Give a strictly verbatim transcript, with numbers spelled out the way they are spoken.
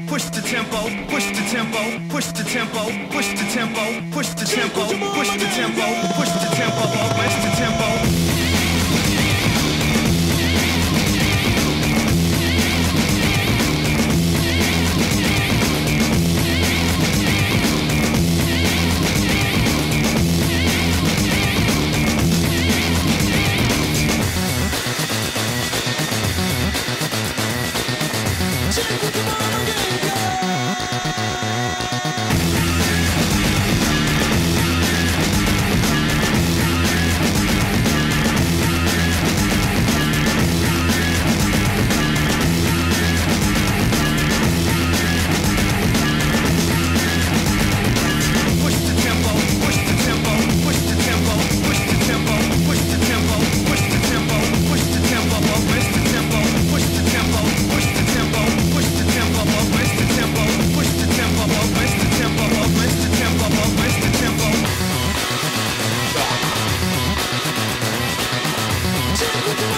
push the tempo, push the tempo, push the tempo, push the tempo, push the tempo, push the tempo, push the tempo, push the tempo. Take